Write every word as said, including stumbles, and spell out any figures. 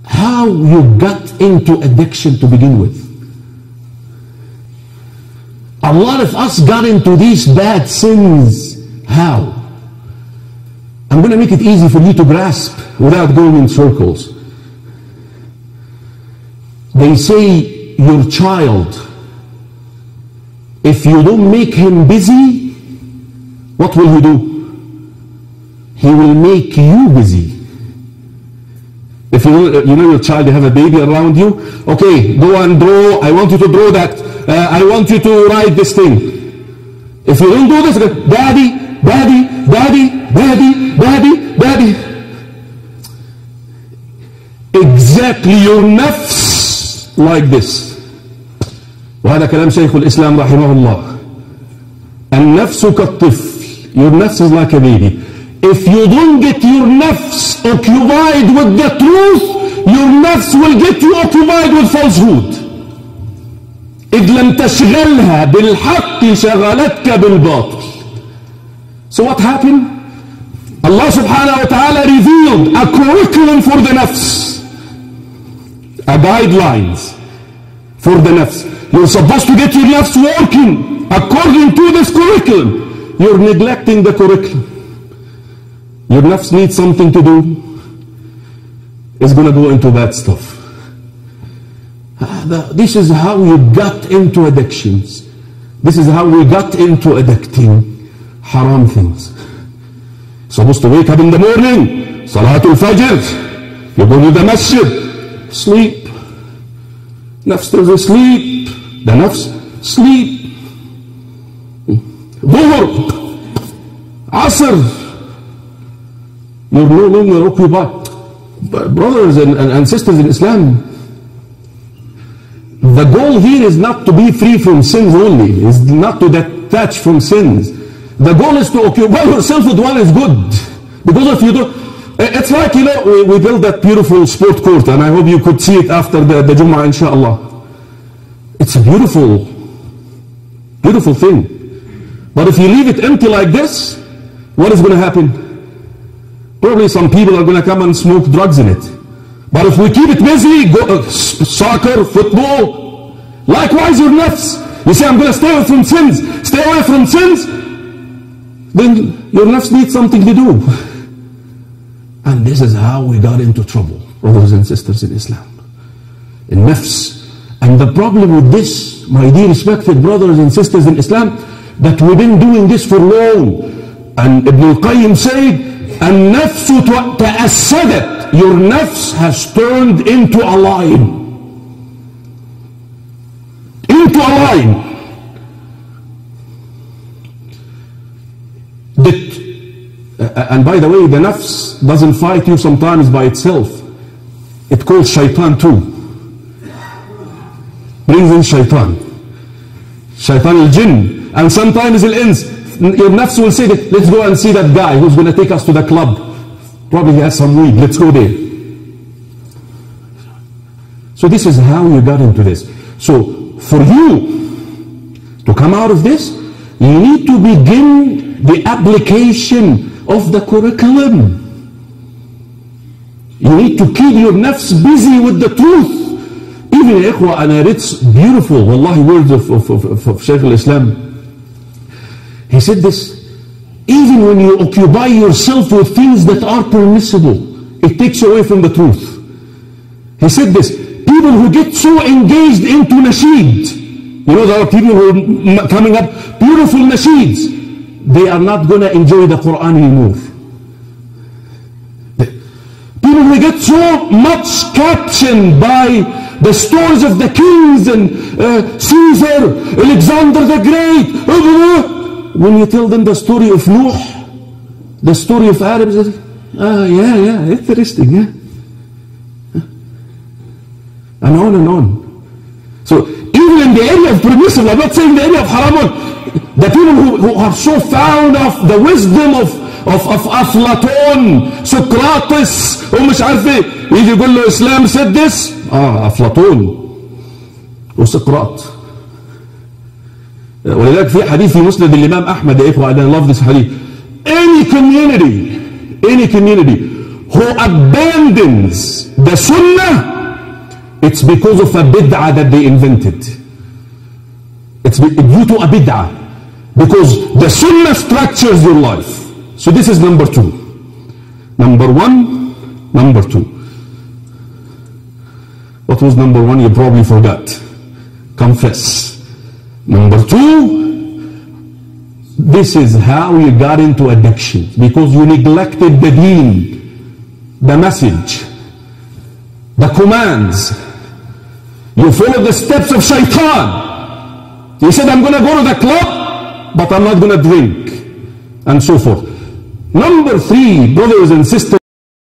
how you got into addiction to begin with. A lot of us got into these bad sins. How? I'm going to make it easy for you to grasp without going in circles. They say your child, if you don't make him busy, what will he do? He will make you busy. If you, you know your child, you have a baby around you, okay, go and draw, I want you to draw that, uh, I want you to write this thing. If you don't do this, daddy, daddy, daddy, daddy, daddy, daddy. Exactly your nafs like this. وهذا كلام شيخ الإسلام رحمه الله. النفس كالطفل. Your nafs is like a baby. If you don't get your nafs occupied with the truth, your nafs will get you occupied with falsehood. إذ لم تشغلها بالحق شغلتك بالباطل. So what happened? Allah subhanahu wa ta'ala revealed a curriculum for the nafs. A guidelines for the nafs. You're supposed to get your nafs working according to this curriculum. You're neglecting the curriculum. Your nafs needs something to do. It's going to go into bad stuff. This is how you got into addictions. This is how we got into addicting haram things. Supposed to wake up in the morning, Salatul Fajr, you go to the masjid, sleep. Nafs tells you sleep. The nafs, sleep. Dhuhr, Asr, you're no longer occupied. Brothers and, and, and sisters in Islam, the goal here is not to be free from sins only. It's not to detach from sins. The goal is to occupy yourself with what is good. Because if you do, it's like, you know, we, we built that beautiful sport court, and I hope you could see it after the, the Jumu'ah, inshallah. It's a beautiful, beautiful thing. But if you leave it empty like this, what is going to happen? Probably some people are going to come and smoke drugs in it. But if we keep it busy, go, uh, soccer, football, likewise your nafs. You say, I'm going to stay away from sins. Stay away from sins. Then your nafs needs something to do. And this is how we got into trouble, brothers and sisters in Islam. In nafs. And the problem with this, my dear respected brothers and sisters in Islam, that we've been doing this for long. And Ibn al-Qayyim said, النفس تأسدت. Your nafs has turned into a lion. Into a lion. That, uh, and by the way, the nafs doesn't fight you sometimes by itself. It calls shaitan too. Brings in shaitan. Shaitan al-jinn. And sometimes al-ins. Your nafs will say that, let's go and see that guy who's going to take us to the club. Probably he has some weed. Let's go there. So this is how you got into this. So for you to come out of this, you need to begin the application of the curriculum. You need to keep your nafs busy with the truth. Even ikhwa, and I read beautiful, wallahi, words of, of, of, of Shaykh al-Islam. He said this, even when you occupy yourself with things that are permissible, it takes you away from the truth. He said this, people who get so engaged into nasheed, you know, there are people who are coming up, beautiful nasheeds, they are not going to enjoy the Quran anymore. People who get so much captioned by the stories of the kings and uh, Caesar, Alexander the Great, uh, when you tell them the story of Nuh, the story of Arabs, ah, yeah, yeah, interesting, yeah. And on and on. So, even in the area of permissible, I'm not saying the area of haram, the people who, who are so fond of the wisdom of, of, of Aflatun, Socrates, ومش عارف ايه, يجي يقول له Islam said this, ah, Aflatun, وسقراط. ولذلك في حديث في مسند الإمام أحمد يا إخوة, I love this hadith. Any community, any community who abandons the sunnah, it's because of a bid'ah that they invented. It's due to a bid'ah. Because the sunnah structures your life. So this is number two. Number one, number two. What was number one? You probably forgot. Confess. Number two, this is how you got into addiction. Because you neglected the deen, the message, the commands. You followed the steps of shaitan. You said, I'm going to go to the club, but I'm not going to drink. And so forth. Number three, brothers and sisters,